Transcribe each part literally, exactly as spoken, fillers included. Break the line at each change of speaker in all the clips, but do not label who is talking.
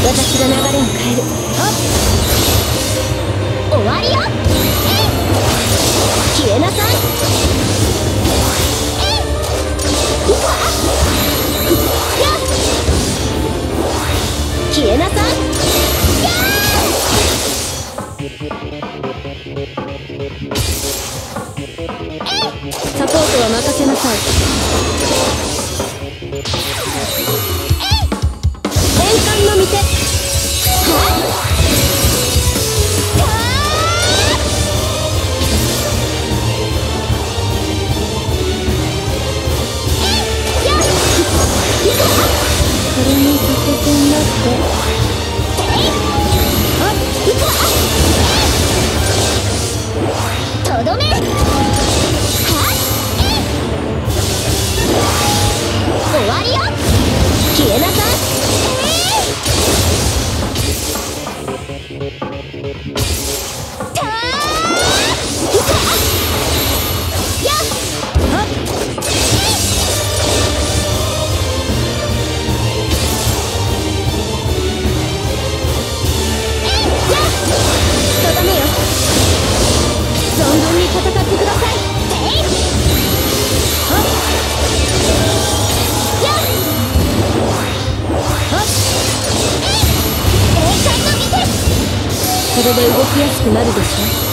私が流れを変える。終わりよ。消えなさい。消えなさい。サポートは任せなさい。円環の御手。それにさせてんだって。とどめ。終わりよ。消えなさい。とどめよ。存分に戦ってください。これで動きやすくなるでしょ。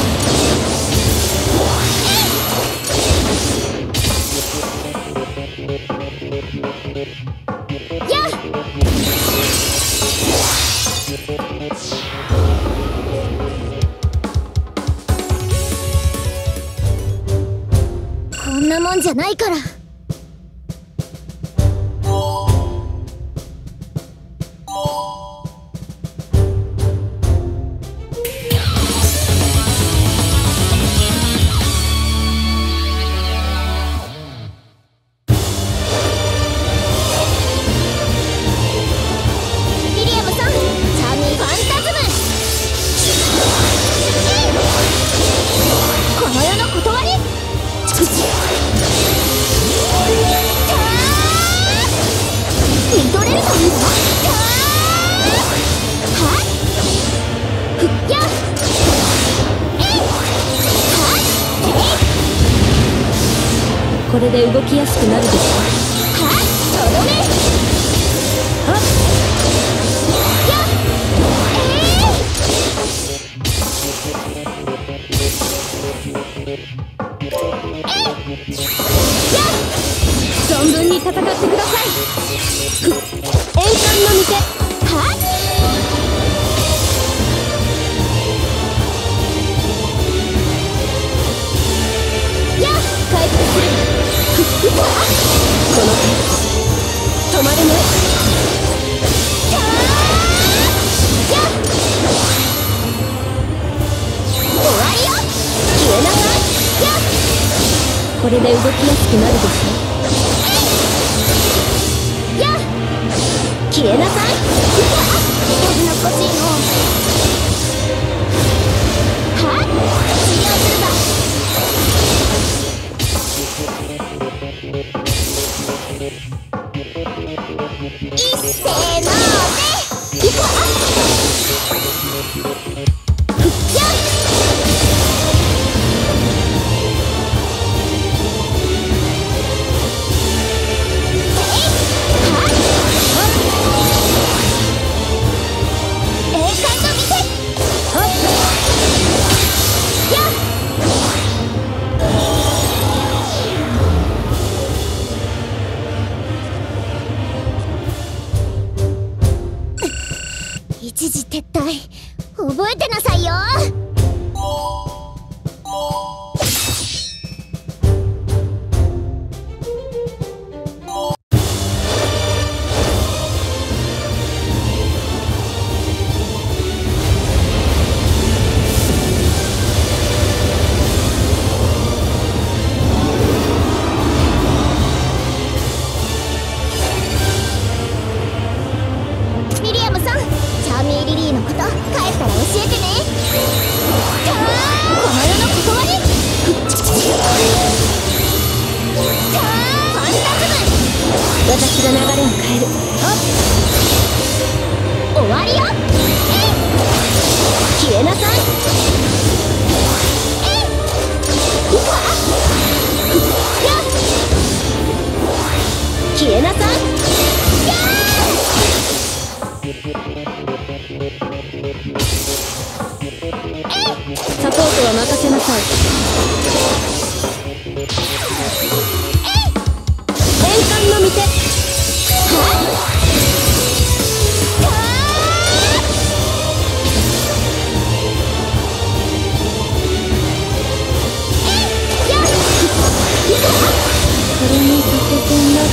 こんなもんじゃないから。これで動きやすくなるでしょ。はっ、とどめ。はっ、やっ、えい、やっ、存分に戦ってください。円環の御手。はっ、やっ、回復する。この止まれない。終わりよ。消えなさい。これで動きやすくなるでしょ。や消えなさい。水の欲しいの。はっ、治療するだ。いっせーのでいくわ。やっ、一時撤退覚えてなさいよ。ミリアムさん、チャーミーリリーのこと帰ったら教えてね。この世の断り。ファンタズム。私が流れを変える。終わサポートは任せなさい。円環の御手。それに逆手になって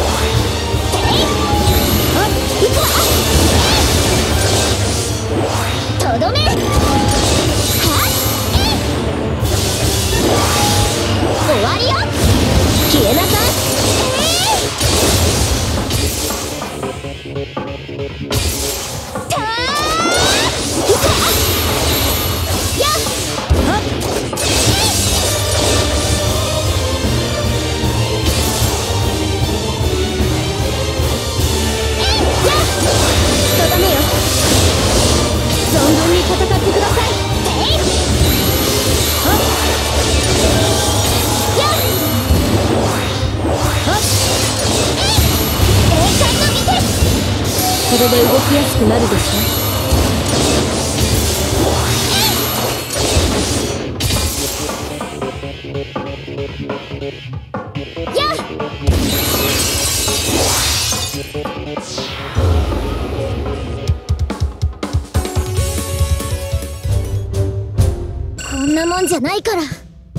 とどめ。終わりよ。消えなさい。たーやっはっとどめよ。存分に戦ってください。はっやっはっ栄冠の御手。これで動きやすくなるでしょ。やっこんなもんじゃないから。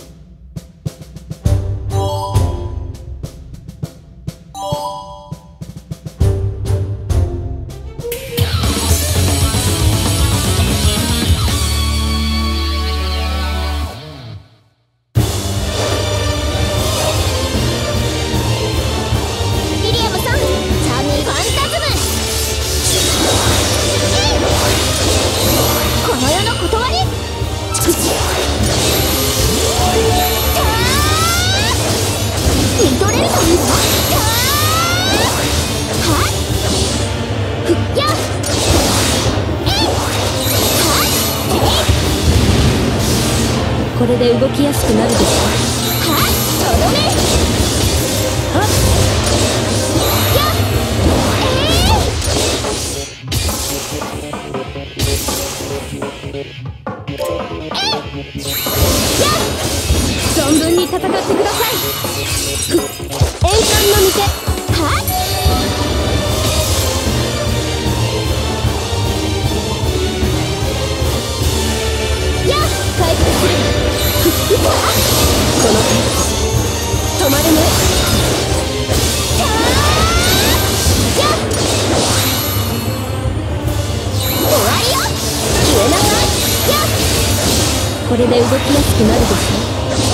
ミリアムさん、チャーミーファンタズム。この世の断り。見とれるといいわ。はっふっやっえいはっえい。これで動きやすくなるでしょ。はっとどめ。はっやっえいえいやっ存分に戦ってください。ふっ円環の御手。はっやっ回復する。ふっうわっこの手止まれない。たーやっ終わりよ。消えなさい。やっこれで動きやすくなるでしょ。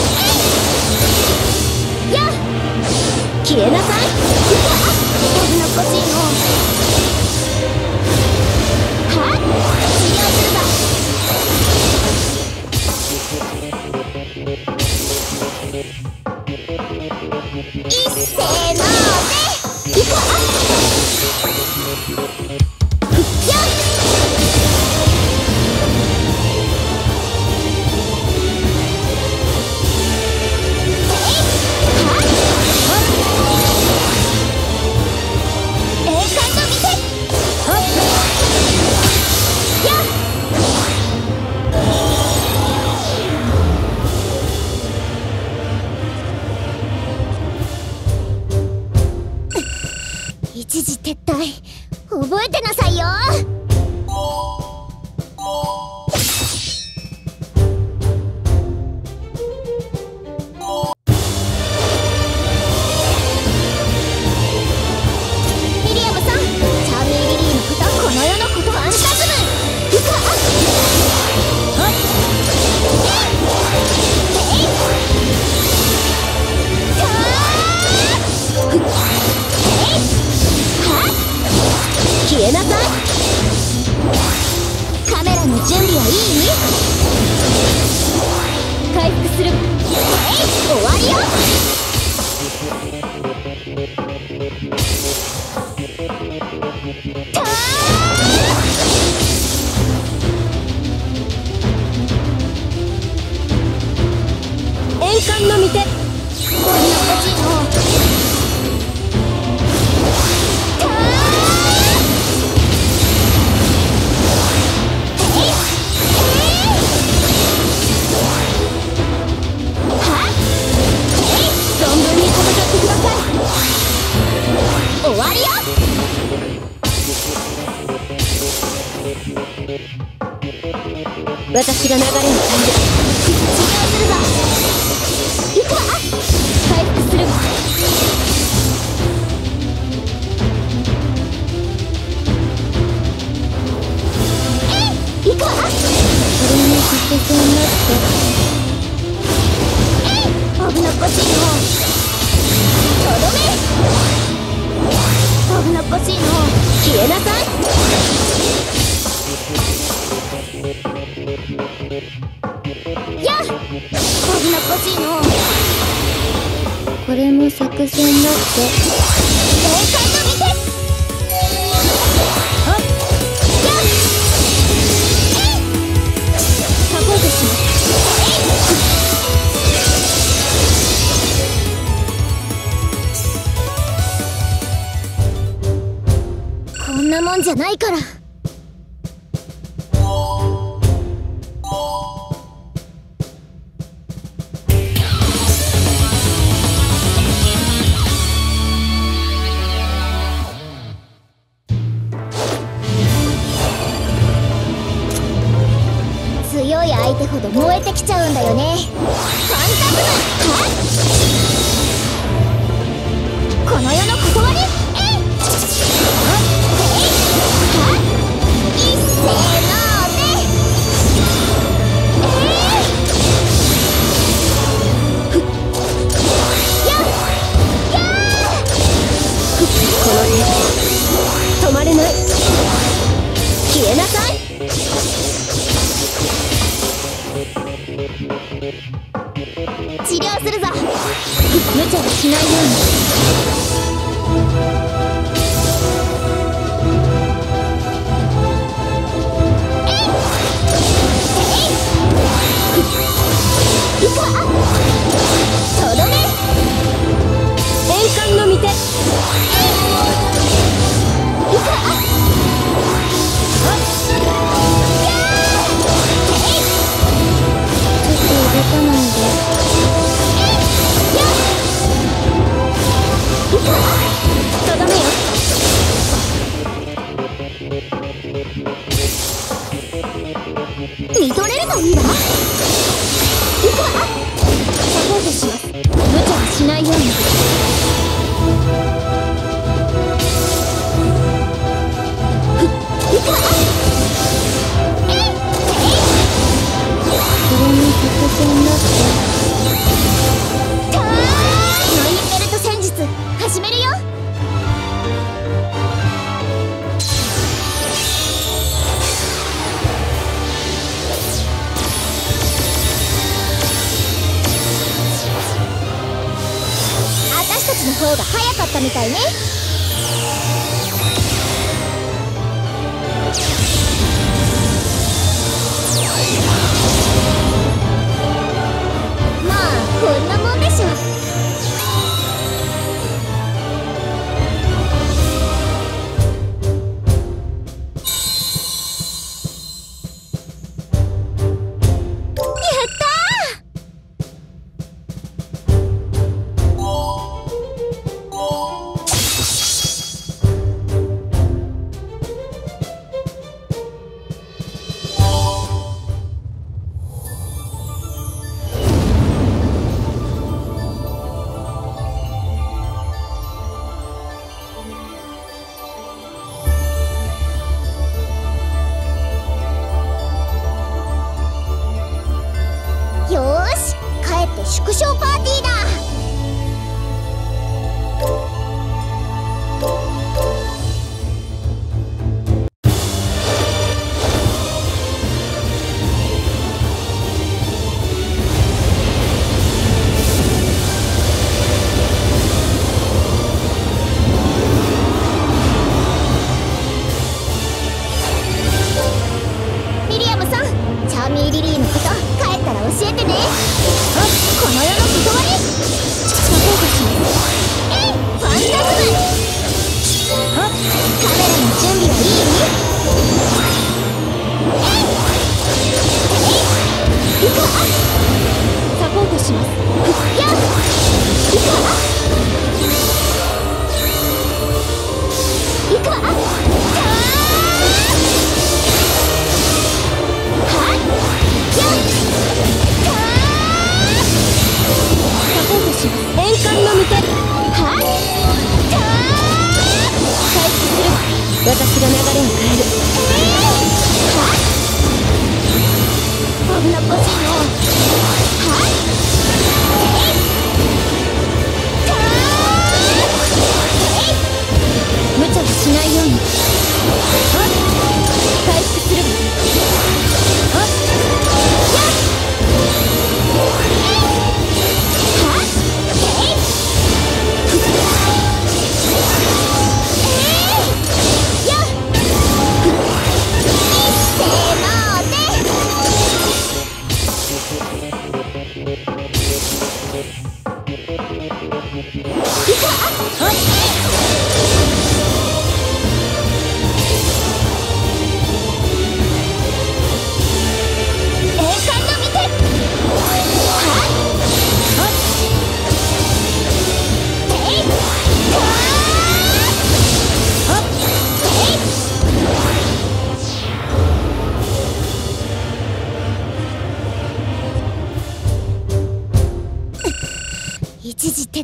やっ消えなさい。僕の個人をはっ治療するば。一斉のでいくわ。やっ一時撤退覚えてなさいよ。ミリアムさん、チャーミーリリーのことこの世のことファンタズム。うかはっえいたーふっえいはっ消えなさい。カメラの準備はいい？回復する。えい終わりよ。たー円環の御手。こんなポジのたー私が流れを変える。治療するぞ。行くわ。回復するわ。えい、行くわ。これに作戦になってえい、危なっかしいの。とどめ。危なっかしいの。消えなさい。やっ、危なっかしいの。これも作戦だって。正解の見て。あっ、やっ、えい、サポートします。こんなもんじゃないから。強い相手ほど燃えてきちゃうんだよね。ファンタズム。この世の断り。えい、はっ、えい、はっ、いっせーので。えい、ふっ、やっ、やー、ふっ、この手止まれない。消えなさい。治療するぞ。無茶はしないように。いくわ。とどめ。円環の御手。いくわ。あっ、やー、ちょっと動かないで。とどめよ。見とれるといいわ。行くわ。サポートします。無茶はしないように。ふっ、行くわ。えい、えい、これに作戦だって。たーノインベルト戦術始めるよ。私たちの方が早かったみたいね。まあこんなもんでしょ。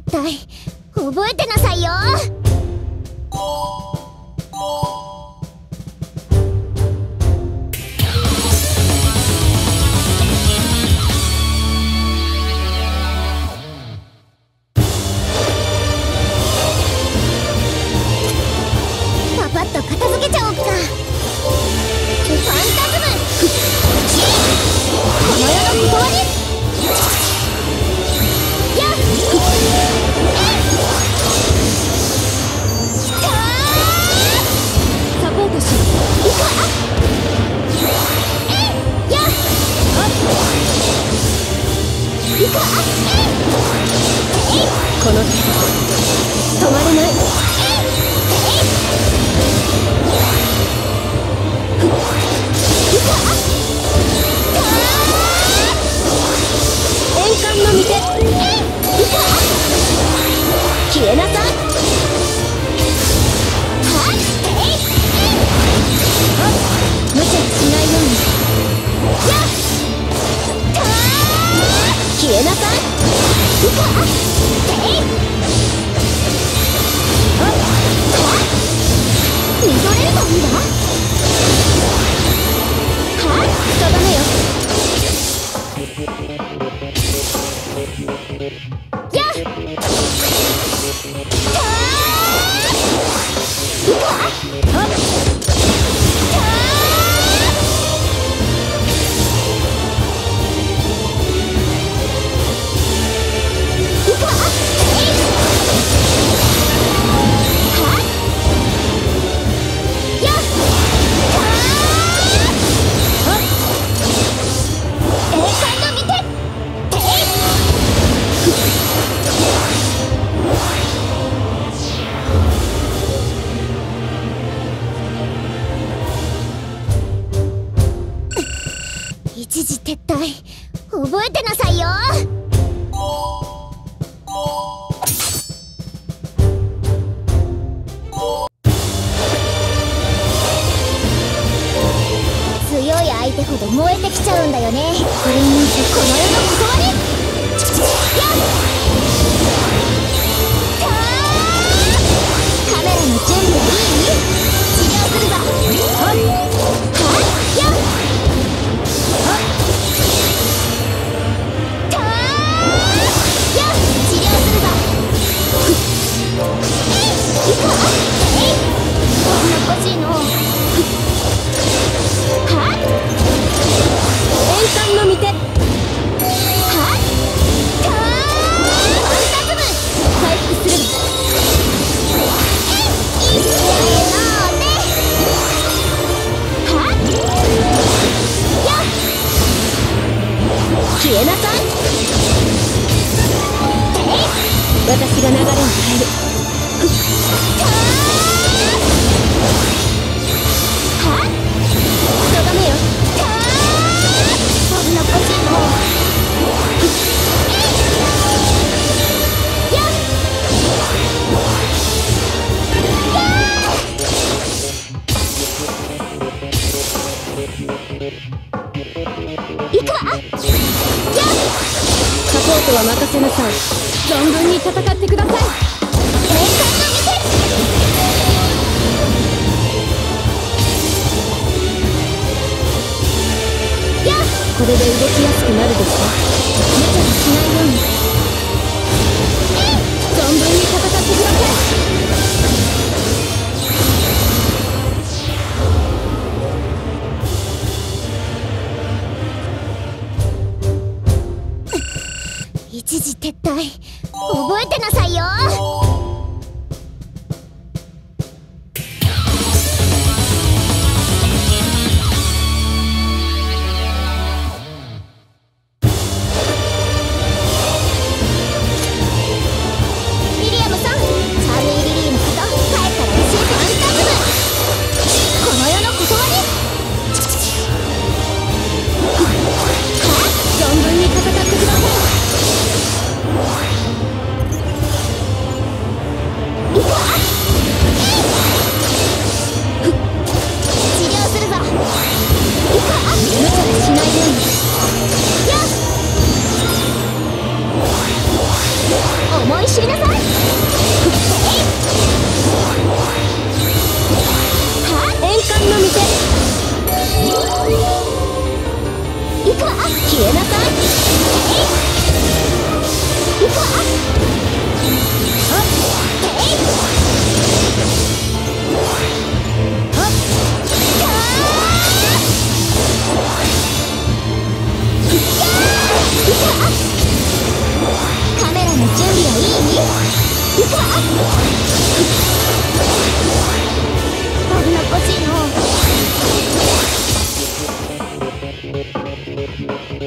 退覚えてなさいよ。パパッと片付けちゃおうか。ファンタズムこの世の断り。やっサポートしいかえやっいかえこの止まれない。円環の御手消えなさい。無茶しないように。やっ消えなさい。見とれるといいわ。はっとどめよ。やっ一時撤退覚えてなさいよ。強い相手ほど燃えてきちゃうんだよね。これにこの世の断り。やっカメラの準備はいい？治療するぞ。はっやっ消えなさい。私が流れに変える。はっとどめよ。そんなポジもやっいくわ。サポートは任せなさい。存分に戦ってください。栄冠の御手。やっこれで動きやすくなるでしょ。無茶にしないように。存分に戦ってください。一時撤退覚えてなさいよ。ミリアムさん、チャーミーリリーのこと帰ったら教えてファンタズムこの世の断り。存分に戦ってください。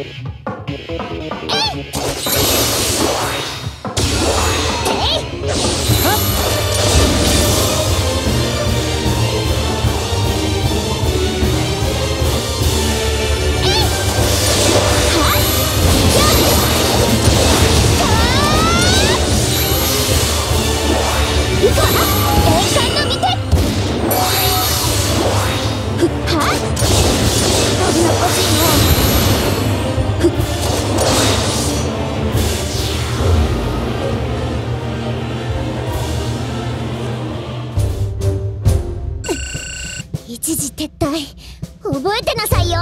一時撤退覚えてなさいよ。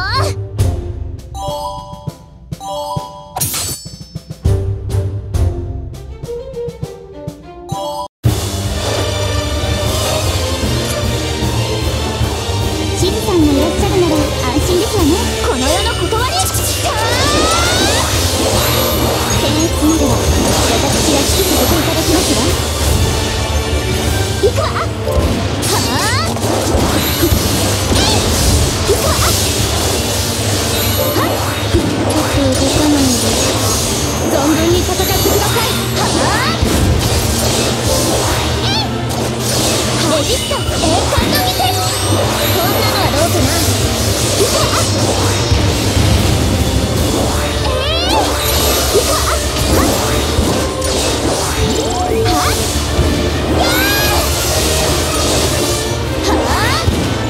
シズさんがいらっしゃるなら安心ですわね。この世の断り。検閲までは私が指揮させていただきますわ。行くわ。はあ行くわ。はっちょっと動かないで存分に戦ってください。はあレジスト栄冠の御手。こんなのはどうかな。行くわ。えー行くわ。はっはっやーはあ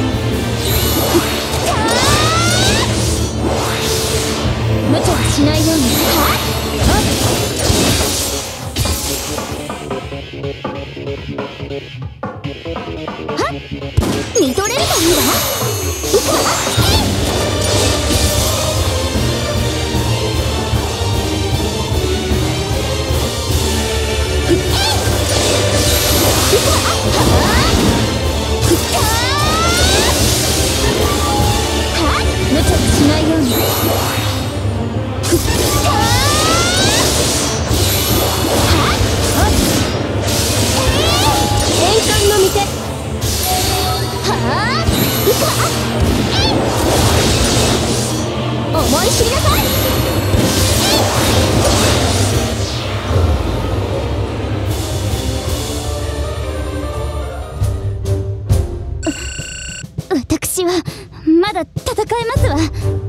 無茶はしないように。はっはっ見とれるといいわ。行くわ。行くわ。はあはっ無茶はしないように。栄冠の御手。はあ行くわ。思い知りなさい。私はまだ戦えますわ。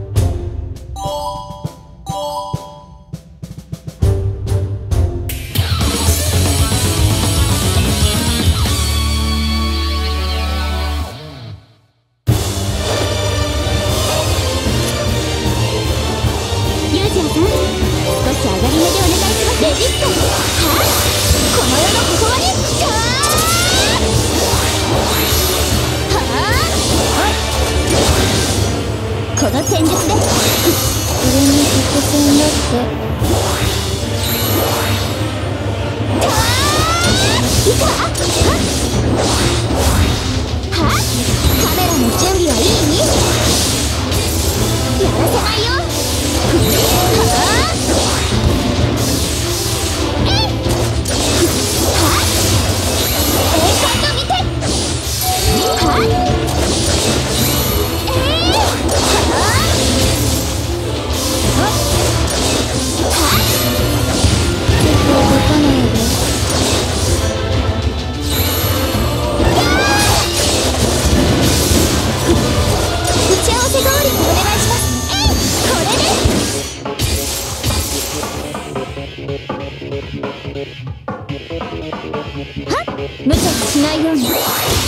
ユージアさん、少し上がり目でお願いします。レジスト。はあこの世の断り。はあこの戦術でそれに作戦だっていくわ。はっはっカメラの準備はいい？やらせないよ。はあえいはっ栄冠の御手。はっえいはあ動かないで。打ち合わせ通りにお願いします。えいこれではっ無茶しないように。はっ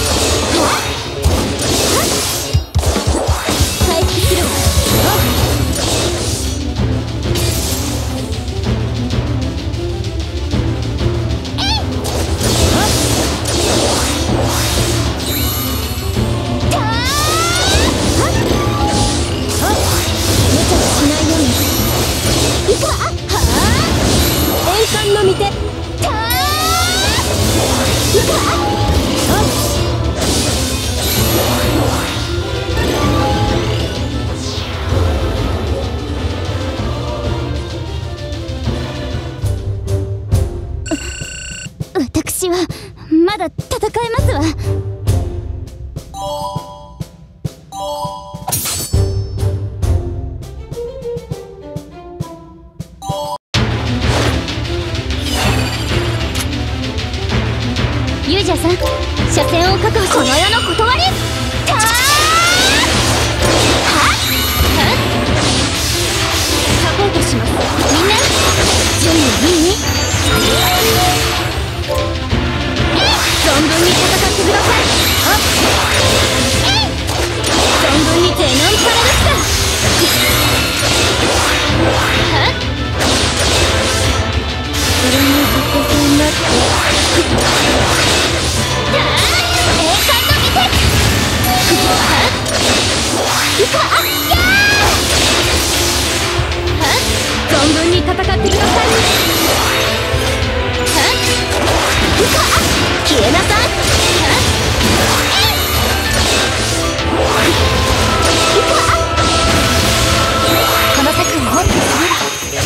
はっ回復する。はっ栄冠の御手。たーいくわ。私はまだ戦えますわ。 存分に戦ってください。消えなさい。この策を持ってする。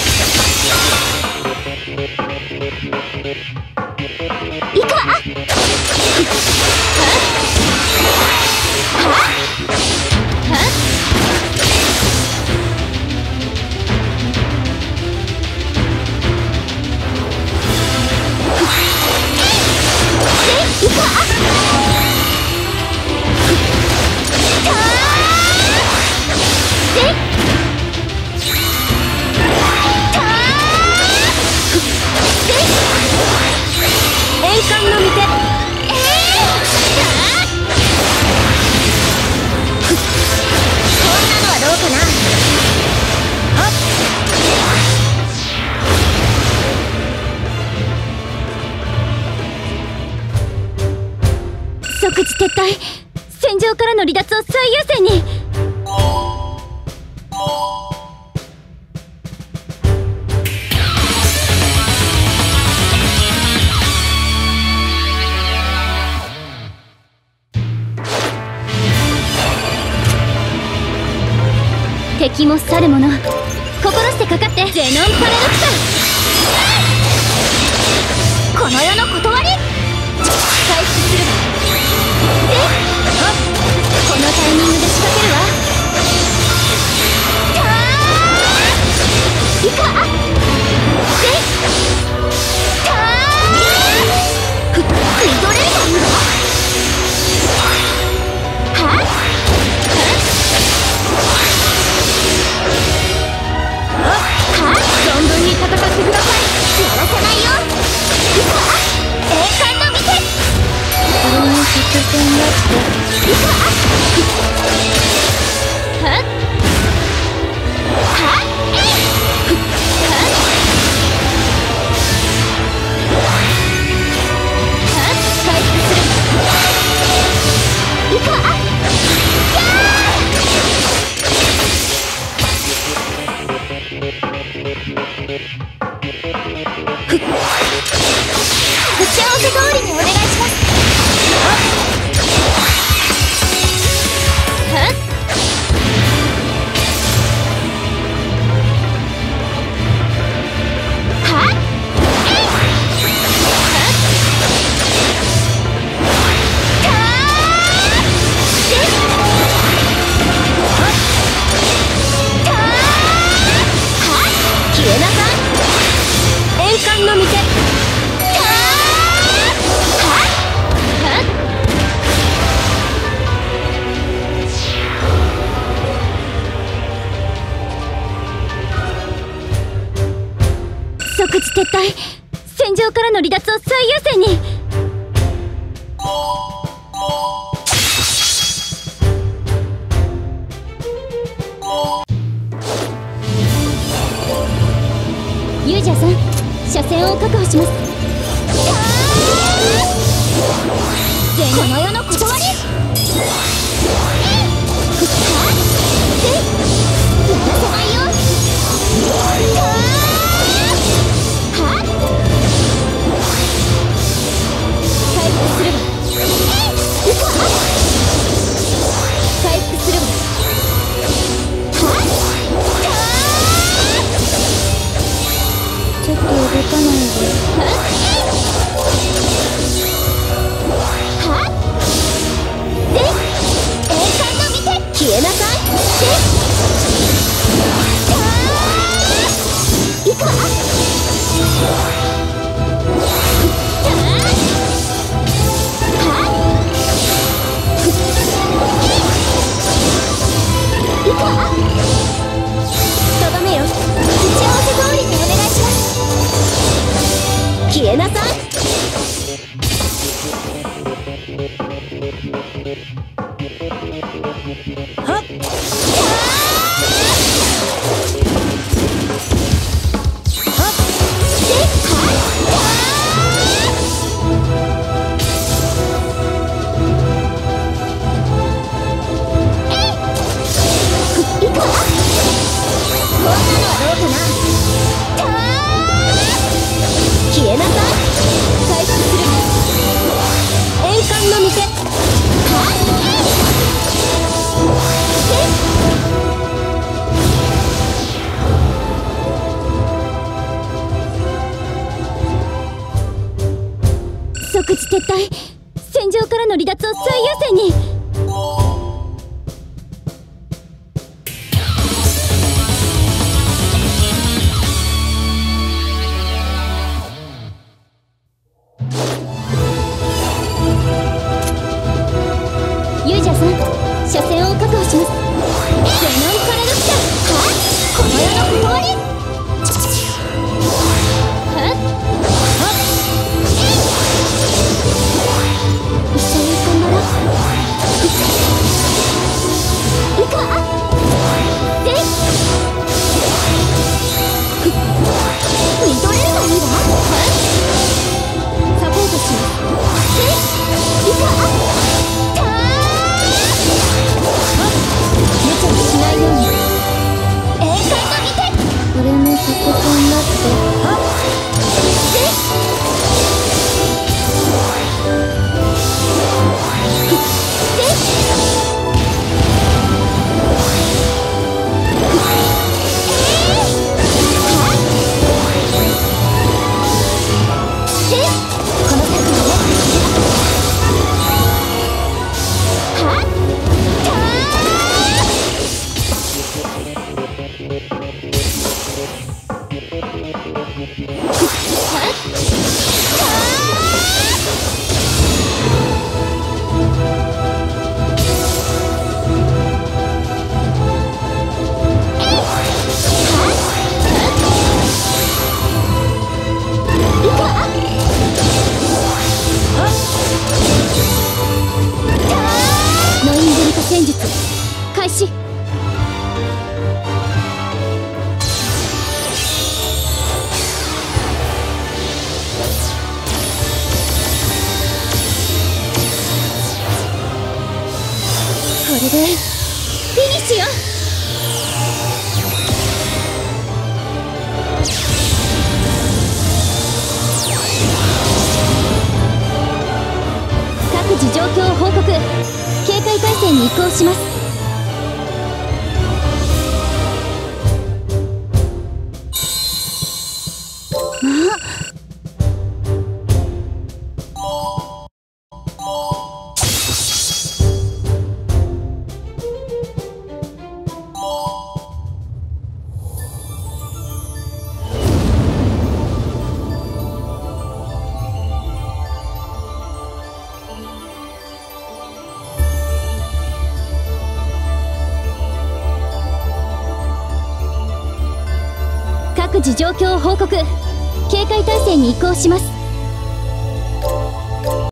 行くわ。即時撤退。戦場からの離脱を最優先に。敵も去る者、心してかかってゼノンパレルクサ。この世の断り。回復するわ。で、このタイミングで仕掛けるわ。いかで、たーふ、見とれるというのはっ存分に戦ってください。やらせないよ。いか栄冠の見て。これに作戦があっていくわ。はっはっえいはっはっ回復する。いくわ。やー打ち合わせ通りにお願いします。即時撤退。戦場からの離脱を最優先に。ユージャーさん、車線を確保します。この世の断り。やらせないよ。ちょっと動かないで。はっででフィニッシュよ。各自状況を報告。警戒態勢に移行します。各自状況を報告。警戒態勢に移行します。